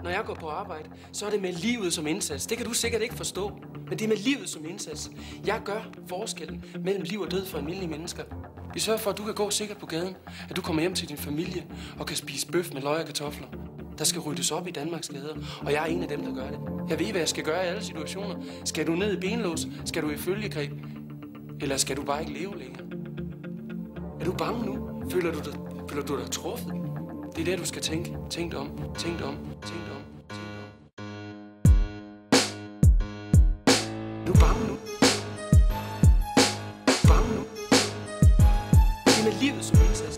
Når jeg går på arbejde, så er det med livet som indsats. Det kan du sikkert ikke forstå, men det er med livet som indsats. Jeg gør forskellen mellem liv og død for almindelige mennesker. Vi sørger for, at du kan gå sikkert på gaden, at du kommer hjem til din familie og kan spise bøf med løg og kartofler. Der skal ryddes op i Danmarks gader, og jeg er en af dem, der gør det. Jeg ved, hvad jeg skal gøre i alle situationer. Skal du ned i benlås? Skal du i følgegreb? Eller skal du bare ikke leve længere? Er du bange nu? Føler du dig truffet? Det er det, du skal tænke. Tænk om. Er du bange nu? Det er med livet som indsats.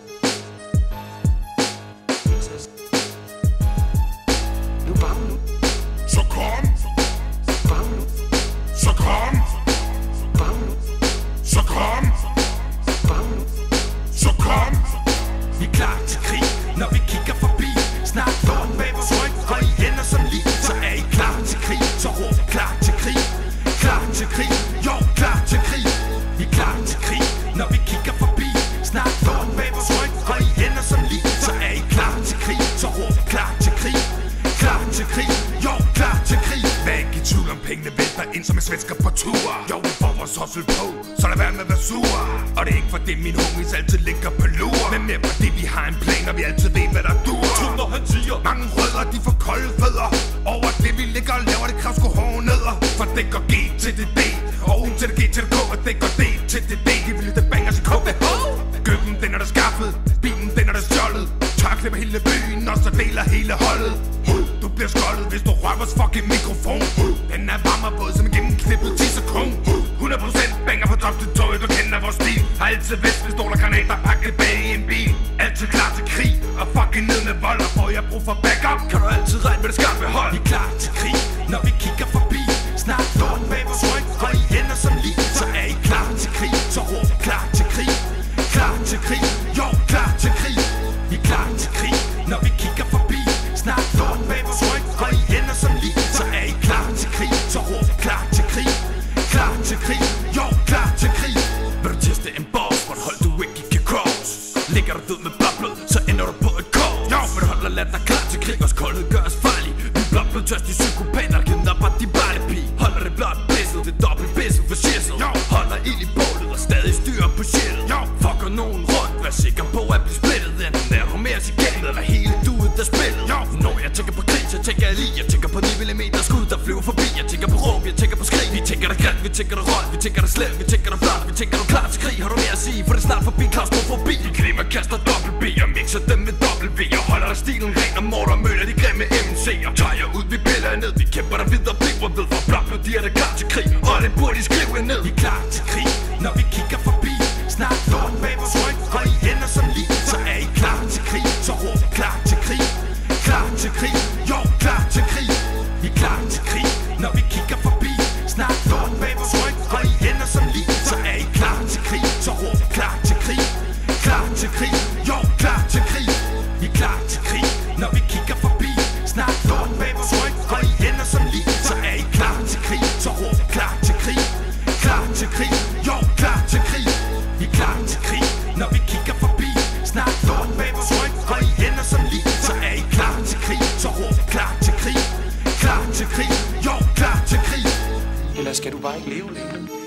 Er du bange nu? Så kom! Bange nu? Så kom! Bange nu? Så kom! Bange nu? Så kom! Vi er klar til krig, når vi kigger forbi. Snart lort bag vores ryg, og I ender som lig. Så er I klar til krig, så råb klar til krig. Klar til krig, jo klar til krig. Vi er klar til krig, når vi kigger forbi. Snart lort bag vores ryg, og I ender som lig. Så er I klar til krig, så råb klar til krig. Klar til krig, jo klar til krig. Vær ikke i tvivl om pengene vælter ind som en svensker på tur. Jo, vi får vores hustle på, så lad være med at være sure. Og det er ikke fordi mine homies altid ligger på lure, men mere fordi vi har en plan, og vi altid ved hvad der duer. Tro når han siger, mange rødder de får kolde fødder. Over det vi ligger og laver, det kræver sgu hårde nødder. For det går G til det D, og U til det G til det K, og det går D til det D. De vil lytte bangers i KBH. Gøkken den er der skaffet, bilen den er der stjålet. Tørklipper hele byen, og så deler hele holdet. Du bliver skoldet, hvis du rører vores fucking mikrofon. Den er varm og våd som en gennemklippet 10 sekund. 100% banger på top til toget, du kender vores stil. Har altid vist, hvis stoler granater pakket bag i en bil. Altid klar til krig, og fucking ned med vold. Og får jeg brug for backup, kan du altid regne med det skarpe hold. vi er klar til krig, når vi kigger forbi. Snart lort bag vores ryg, og I ender som lig. Så er I klar til krig, så råb klar til krig. Klar til krig, jo klar til krig. Vi er klar til krig, når vi kigger forbi. Snart lort bag vores ryg, og I ender som lig. Så er I klar til krig, så råb klar til krig. Klar til krig, jo klar til krig. Vil du teste en boss, hvor hold du ikke kan cross? Ligger du død med blodblod, så ender du på et kors. Jo, vil du holde og lade dig klar til krig, og koldhed gør os farlig. Vi er blodblod tørstige psykopater, der kidnapper de barnepige. Holder det blot Blizzle, det dobbelt Blizzle for shizzle. Holder ild i bålet og stadig styrer på shittet. Fucker nogen rundt, vær sikker på at blive splittet. Enten er du mere siganet, eller hele duet der spillet. Når jeg tænker på krig, så tænker jeg lige. Jeg tænker på 9 mm skud, der flyver forbi. Jeg tænker på råb, jeg tænker på skrig. Vi tænker der galt, vi tænker der rold, vi tænker der slem, vi tænker der flot, vi tænker der klar til krig. Har du mere at sige, for det er snart forbi, klaustrofobi. Vi grimer, kaster dobbelt B og mixer dem med dobbelt V. Og holder der stilen ren og morter møller de grimme MC'er. Tager jeg ud, vi piller ned, vi kæmper der videre, bliver ved for blot blod, de er der klar til krig. Og det burde de skrive ned. Vi er klar til krig, når vi kigger forbi. Snart lort bag vores ryg, og I ender som lig. Så er I klar til krig, så råb klar til krig. Klar til krig, jo klar til krig. Vi er klar til krig, når vi kigger forbi. Snart lort bag vores ryg, og I ender som lig. Så er I klar til krig, så råb klar til krig. Klar til krig, jo klar til krig. Vi er klar til krig, når vi kigger forbi. Snart lort bag vores ryg, og I ender som lig. Så er I klar til krig, så råb klar til krig. Klar til krig, jo klar til krig. Vi er klar til krig, når vi kigger forbi. Snart lort bag vores ryg, og I ender som lig. Så er I klar til krig, så råb klar til krig. Klar til krig, jo klar til krig. Eller skal du bare ikke leve længere?